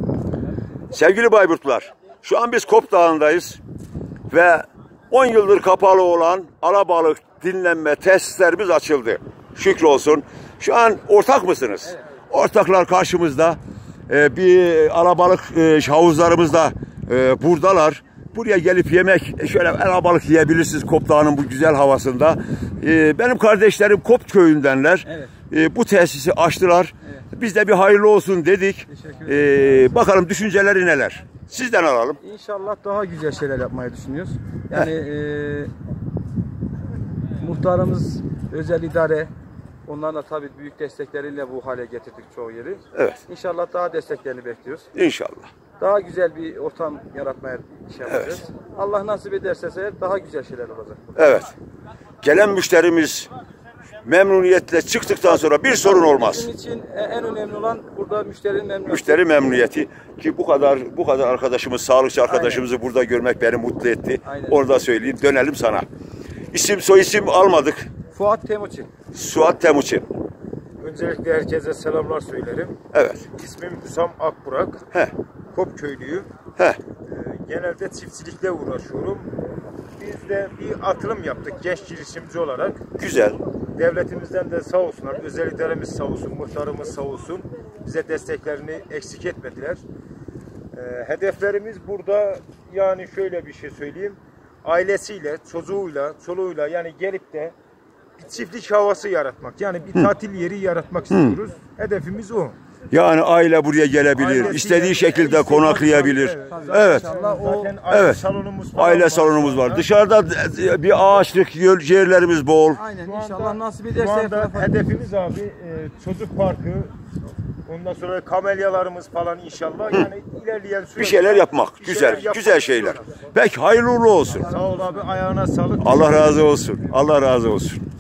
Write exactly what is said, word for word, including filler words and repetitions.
Sevgili Bayburtlular, şu an biz Kop Dağı'ndayız ve on yıldır kapalı olan alabalık dinlenme tesislerimiz açıldı. Şükür olsun. Şu an ortak mısınız? Evet. Ortaklar karşımızda. Ee, bir alabalık e, havuzlarımızda e, buradalar. Buraya gelip yemek, şöyle alabalık yiyebilirsiniz Kop Dağı'nın bu güzel havasında. Ee, benim kardeşlerim Kop köyündenler. Evet. Ee, bu tesisi açtılar. Evet. Biz de bir hayırlı olsun dedik. Ee, bakalım düşünceleri neler? Sizden alalım. İnşallah daha güzel şeyler yapmayı düşünüyoruz. Yani e, muhtarımız, özel idare, onların da tabii büyük destekleriyle bu hale getirdik çoğu yeri. Evet. İnşallah daha desteklerini bekliyoruz. İnşallah. Daha güzel bir ortam yaratmaya iş yapacağız. Evet. Allah nasip ederse daha güzel şeyler olacak. Evet. Gelen müşterimiz memnuniyetle çıktıktan sonra bir sorun olmaz. Bizim için en önemli olan burada müşterinin memnuniyeti. Müşteri memnuniyeti ki bu kadar bu kadar arkadaşımız, sağlıkçı arkadaşımızı Aynen. burada görmek beni mutlu etti. Aynen. Onu da söyleyeyim. Dönelim sana. İsim soy isim almadık. Fuat Temuçin. Fuat Temuçin. Öncelikle herkese selamlar söylerim. Evet. İsmim Hüsam Akburak. He. Kop köylüyüm. He. Ee, genelde çiftçilikle uğraşıyorum. Biz de bir atılım yaptık genç girişimci olarak. Güzel. Devletimizden de sağ olsunlar, özel idaremiz sağ olsun, muhtarımız sağ olsun. Bize desteklerini eksik etmediler. Ee, hedeflerimiz burada, yani şöyle bir şey söyleyeyim. Ailesiyle, çocuğuyla, çoluğuyla yani gelip de bir çiftlik havası yaratmak. Yani bir Hı. tatil yeri yaratmak istiyoruz. Hı. Hedefimiz o. Yani aile buraya gelebilir, Ailesiyle, istediği şekilde istediği konaklayabilir. Evet. Evet. Zaten aile evet. salonumuz aile salonumuz var. var. Dışarıda bir ağaçlık yerlerimiz bol. Aynen. İnşallah nasip ederse. Şu anda hedefimiz abi çocuk parkı, ondan sonra kamelyalarımız falan inşallah. Hı. Yani ilerleyen süreçte bir şeyler yapmak. Bir güzel, şeyler güzel şeyler. Peki hayırlı uğurlu olsun. Sağ ol abi, ayağına sağlık. Allah razı olsun. Allah razı olsun.